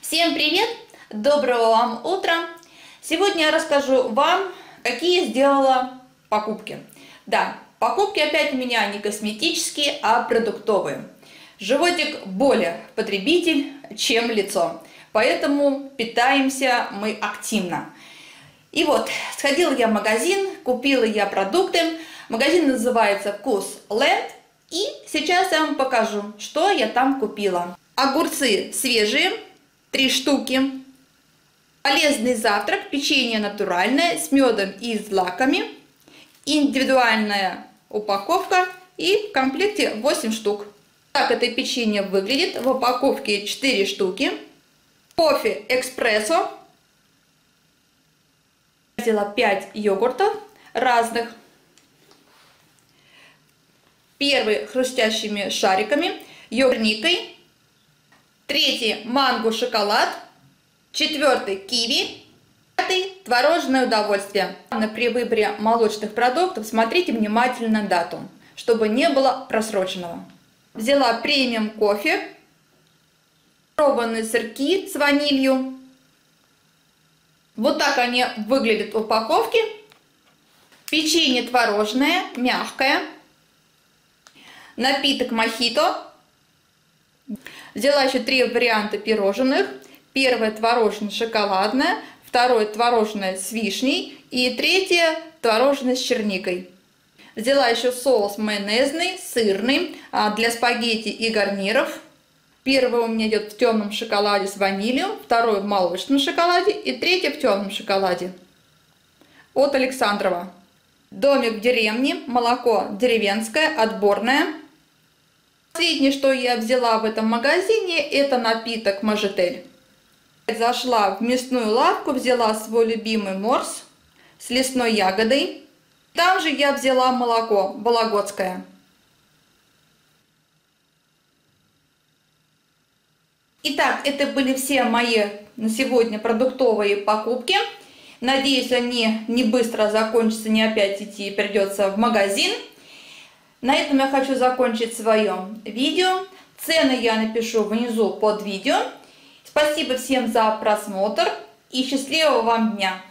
Всем привет! Доброго вам утра! Сегодня я расскажу вам, какие сделала покупки. Да, покупки опять у меня не косметические, а продуктовые. Животик более потребитель, чем лицо, поэтому питаемся мы активно. И вот, сходила я в магазин, купила я продукты. Магазин называется Вкусленд. И сейчас я вам покажу, что я там купила. Огурцы свежие, 3 штуки. Полезный завтрак, печенье натуральное с медом и злаками. Индивидуальная упаковка и в комплекте 8 штук. Так это печенье выглядит. В упаковке 4 штуки. Кофе экспрессо. Взяла 5 йогуртов разных. Первый хрустящими шариками, йогурникой. Третий манго шоколад. Четвертый киви. Пятый творожное удовольствие. При выборе молочных продуктов смотрите внимательно дату, чтобы не было просроченного. Взяла премиум кофе. Пробованные сырки с ванилью. Вот так они выглядят в упаковке. Печенье творожное, мягкое. Напиток мохито. Взяла еще 3 варианта пирожных. Первое творожно-шоколадное, второе творожное с вишней и третье творожное с черникой. Взяла еще соус майонезный, сырный для спагетти и гарниров. Первый у меня идет в темном шоколаде с ванилью, второй в молочном шоколаде и третий в темном шоколаде. От Александрова. Домик в деревне, молоко деревенское, отборное. Последнее, что я взяла в этом магазине, это напиток Можитель. Зашла в мясную лавку, взяла свой любимый морс с лесной ягодой. Там же я взяла молоко вологодское. Итак, это были все мои на сегодня продуктовые покупки. Надеюсь, они не быстро закончатся, не опять идти придется в магазин. На этом я хочу закончить свое видео. Цены я напишу внизу под видео. Спасибо всем за просмотр и счастливого вам дня!